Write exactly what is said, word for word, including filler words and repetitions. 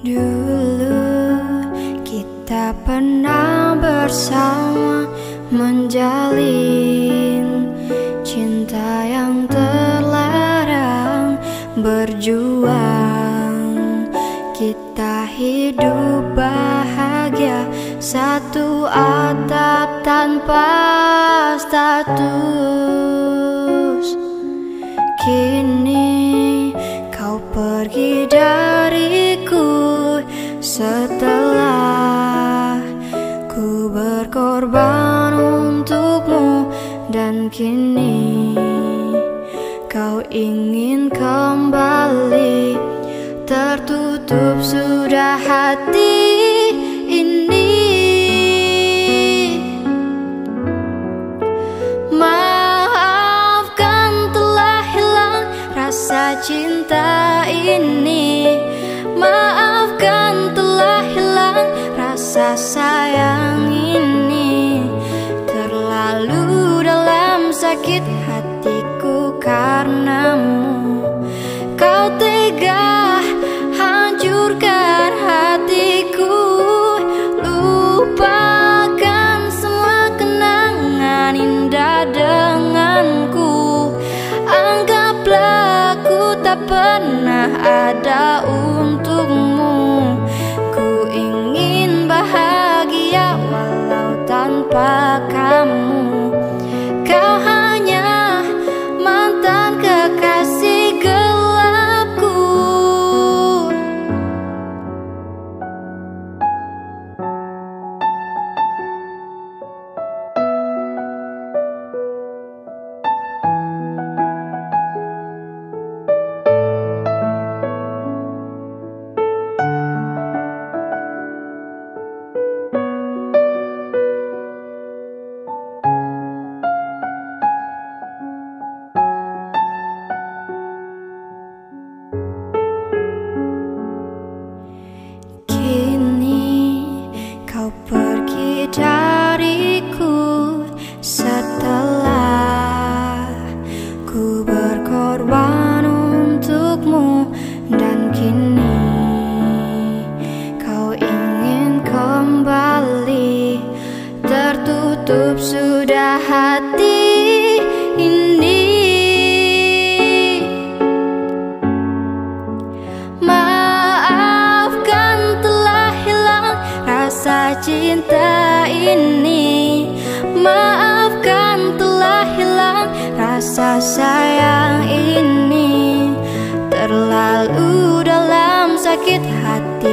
Dulu kita pernah bersama menjalin cinta yang terlarang, berjuang. Kita hidup bahagia satu atap tanpa status. Kini kau pergi dariku setelah ku berkorban untukmu, dan kini kau ingin kembali. Tertutup sudah hati ini. Maafkan telah hilang rasa cinta ini. Maafkan telah hilang rasa sayang ini. Terlalu dalam sakit hatiku karenamu. Kau tega hancurkan hatiku. Lupakan semua kenangan indah denganku. Anggaplah ku tak pernah ada untukmu. Ku ingin bahagia walau tanpa kamu. Kau hanya mantan kekasih gelapku. Kau pergi dariku setelah ku berkorban untukmu, dan kini kau ingin kembali. Tertutup sudah hati ini. Maafkan telah hilang rasa cinta ini. Maafkan telah hilang rasa sayang ini. Terlalu dalam sakit hati